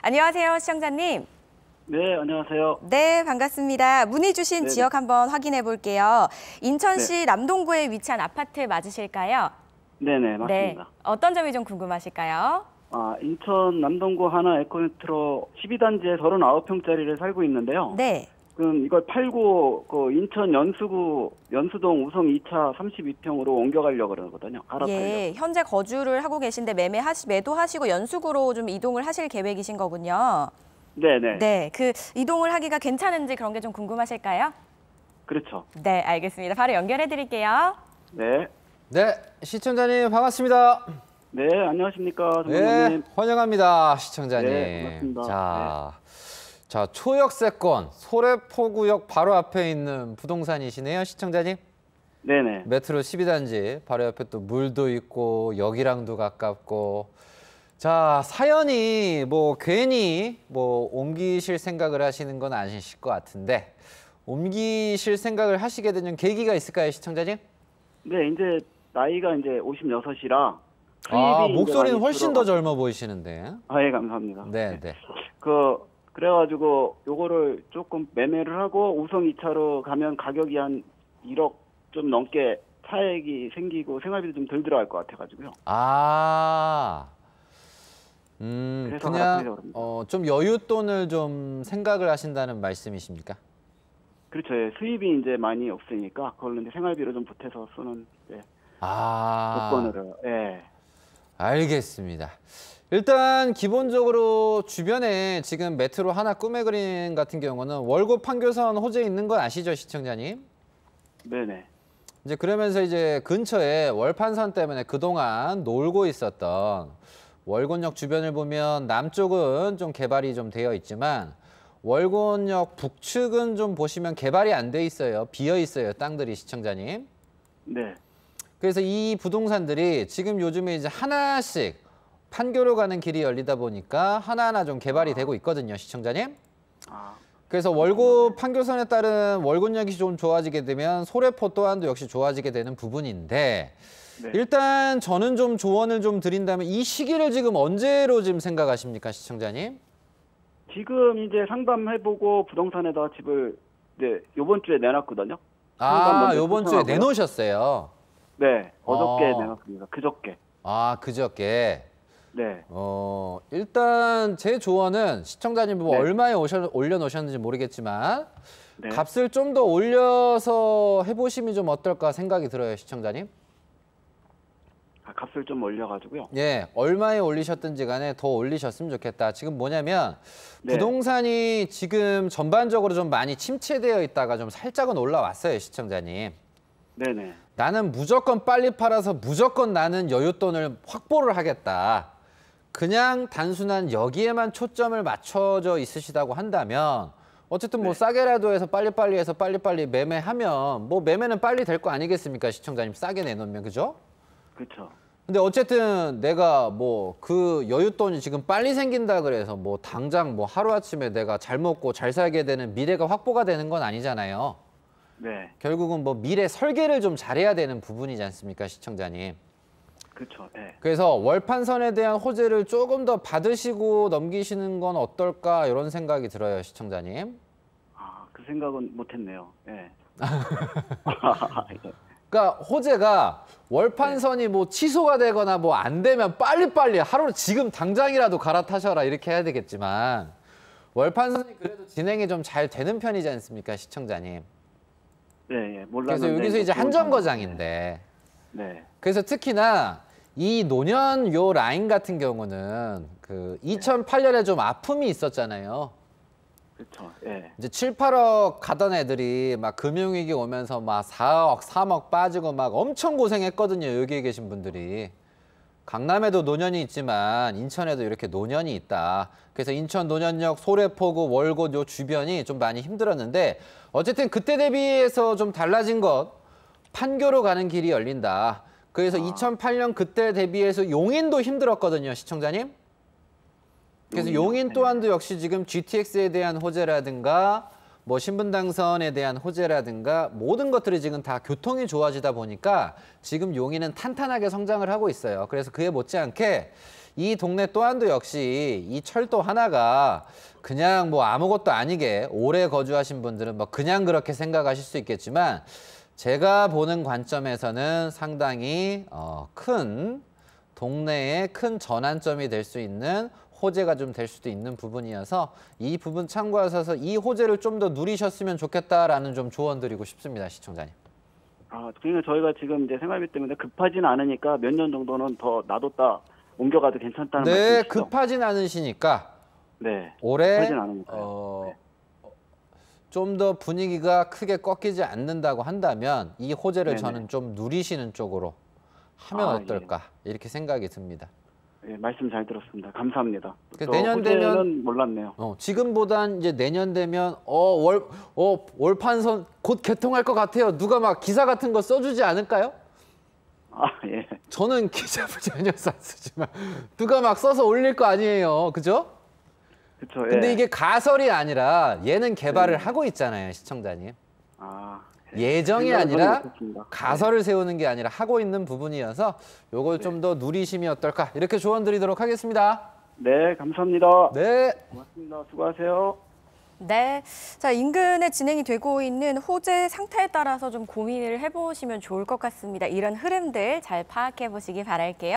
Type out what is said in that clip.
안녕하세요, 시청자님. 네, 안녕하세요. 네, 반갑습니다. 문의 주신 네네. 지역 한번 확인해 볼게요. 인천시 남동구에 위치한 아파트 맞으실까요? 네네, 맞습니다. 네, 어떤 점이 좀 궁금하실까요? 인천 남동구 하나 에코네트로 12단지에 39평짜리를 살고 있는데요. 네. 그럼 이걸 팔고 인천 연수동 우성 2차 32평으로 옮겨가려고 그러거든요. 갈아타려고. 예, 현재 거주를 하고 계신데 매도하시고 연수구로 좀 이동을 하실 계획이신 거군요. 네네. 네, 그 이동을 하기가 괜찮은지 그런 게 좀 궁금하실까요? 그렇죠. 네, 알겠습니다. 바로 연결해 드릴게요. 네. 네, 시청자님 반갑습니다. 네, 안녕하십니까, 네, 정부님. 환영합니다, 시청자님. 네, 반갑습니다. 자, 초역세권 소래포구역 바로 앞에 있는 부동산이시네요, 시청자님. 네네. 메트로 12단지 바로 옆에 또 물도 있고 역이랑도 가깝고. 자, 사연이 괜히 옮기실 생각을 하시는 건 아니실 것 같은데 옮기실 생각을 하시게 되는 계기가 있을까요, 시청자님? 네, 이제 나이가 이제 56이라 목소리는 훨씬 더 젊어 보이시는데. 예, 감사합니다. 네, 네. 그래가지고 요거를 조금 매매를 하고 우성 2차로 가면 가격이 한 1억 좀 넘게 차액이 생기고 생활비도 좀 덜 들어갈 것 같아가지고요. 그래서 그냥 좀 여윳돈을 좀 생각을 하신다는 말씀이십니까? 그렇죠. 예. 수입이 이제 많이 없으니까 그걸로 이제 생활비로 좀 보태서 쓰는 조건으로. 예. 알겠습니다. 일단 기본적으로 주변에 지금 메트로 하나 꿈의 그림 같은 경우는 월곶 판교선 호재에 있는 건 아시죠, 시청자님? 네네. 이제 그러면서 이제 근처에 월판선 때문에 그동안 놀고 있었던 월곶역 주변을 보면 남쪽은 좀 개발이 좀 되어 있지만 월곶역 북측은 좀 보시면 개발이 안 돼 있어요. 비어 있어요, 땅들이, 시청자님. 네. 그래서 이 부동산들이 지금 요즘에 이제 하나씩 판교로 가는 길이 열리다 보니까 하나하나 좀 개발이 되고 있거든요, 시청자님. 그래서 월곶 판교선에 따른 월곶역이 좀 좋아지게 되면 소래포 또한도 역시 좋아지게 되는 부분인데 네. 일단 저는 좀 조언을 좀 드린다면 이 시기를 지금 언제로 지금 생각하십니까, 시청자님? 지금 이제 상담해보고 부동산에다 집을 요번 주에 내놨거든요. 요번 주에 내놓으셨어요. 네, 어저께 내놨습니다. 그저께. 그저께. 네. 일단 제 조언은 시청자님 네. 얼마에 올려놓으셨는지 모르겠지만 네. 값을 좀 더 올려서 해보시면 좀 어떨까 생각이 들어요, 시청자님. 값을 좀 올려가지고요. 예, 얼마에 올리셨든지 간에 더 올리셨으면 좋겠다. 지금 뭐냐면 네. 부동산이 지금 전반적으로 좀 많이 침체되어 있다가 좀 살짝은 올라왔어요, 시청자님. 네네. 나는 무조건 빨리 팔아서 무조건 나는 여윳돈을 확보를 하겠다. 그냥 단순한 여기에만 초점을 맞춰져 있으시다고 한다면 어쨌든 네. 싸게라도 해서 빨리빨리 해서 빨리빨리 매매하면 매매는 빨리 될 거 아니겠습니까, 시청자님? 싸게 내놓으면, 그죠? 그렇죠. 근데 어쨌든 내가 그 여윳돈이 지금 빨리 생긴다 그래서 당장 하루아침에 내가 잘 먹고 잘 살게 되는 미래가 확보가 되는 건 아니잖아요. 네. 결국은 미래 설계를 좀 잘해야 되는 부분이지 않습니까, 시청자님? 그렇죠. 네. 그래서 월판선에 대한 호재를 조금 더 받으시고 넘기시는 건 어떨까 이런 생각이 들어요, 시청자님. 그 생각은 못했네요. 네. 그러니까 호재가 월판선이 취소가 되거나 안 되면 빨리빨리 하루 지금 당장이라도 갈아타셔라 이렇게 해야 되겠지만 월판선이 그래도 진행이 좀 잘 되는 편이지 않습니까, 시청자님? 네, 예, 몰랐는데. 그래서 여기서 이제 한정거장인데. 네. 그래서 특히나 이 노년 요 라인 같은 경우는 2008년에 좀 아픔이 있었잖아요. 그렇죠. 예. 이제 7, 8억 가던 애들이 막 금융위기 오면서 막 4억, 3억 빠지고 막 엄청 고생했거든요, 여기에 계신 분들이. 강남에도 노년이 있지만 인천에도 이렇게 노년이 있다. 그래서 인천 노년역, 소래포구, 월곶 요 주변이 좀 많이 힘들었는데 어쨌든 그때 대비해서 좀 달라진 것, 판교로 가는 길이 열린다. 그래서 2008년 그때 대비해서 용인도 힘들었거든요, 시청자님. 그래서 용인 또한도 역시 지금 GTX에 대한 호재라든가 신분당선에 대한 호재라든가 모든 것들이 지금 다 교통이 좋아지다 보니까 지금 용인은 탄탄하게 성장을 하고 있어요. 그래서 그에 못지않게 이 동네 또한도 역시 이 철도 하나가 그냥 뭐 아무것도 아니게 오래 거주하신 분들은 뭐 그냥 그렇게 생각하실 수 있겠지만 제가 보는 관점에서는 상당히 큰 동네의 큰 전환점이 될 수 있는 호재가 좀 될 수도 있는 부분이어서 이 부분 참고하셔서 이 호재를 좀 더 누리셨으면 좋겠다라는 좀 조언 드리고 싶습니다, 시청자님. 아, 그러니까 저희가 지금 이제 생활비 때문에 급하진 않으니까 몇 년 정도는 더 놔뒀다 옮겨가도 괜찮다는 네, 말씀이시죠? 급하진 않으시니까 네. 올해 급하진 않으니까요. 네. 좀 더 분위기가 크게 꺾이지 않는다고 한다면 이 호재를 네네. 저는 좀 누리시는 쪽으로 하면 아, 어떨까 이렇게 생각이 듭니다. 예, 말씀 잘 들었습니다. 감사합니다. 그 또 내년 호재는 되면 몰랐네요. 지금보단 이제 내년 되면 월판선 곧 개통할 것 같아요. 누가 막 기사 같은 거 써주지 않을까요? 아, 예. 저는 기사를 전혀 안 쓰지만 누가 막 써서 올릴 거 아니에요, 그죠? 그쵸, 예. 근데 이게 가설이 아니라 얘는 개발을 하고 있잖아요, 시청자님. 아, 예정이 생각을 전혀 아니라 못했습니다. 가설을 세우는 게 아니라 하고 있는 부분이어서 요걸 좀 더 누리심이 어떨까 이렇게 조언 드리도록 하겠습니다. 네, 감사합니다. 네. 고맙습니다. 수고하세요. 네. 자, 인근에 진행이 되고 있는 호재 상태에 따라서 좀 고민을 해보시면 좋을 것 같습니다. 이런 흐름들 잘 파악해 보시기 바랄게요.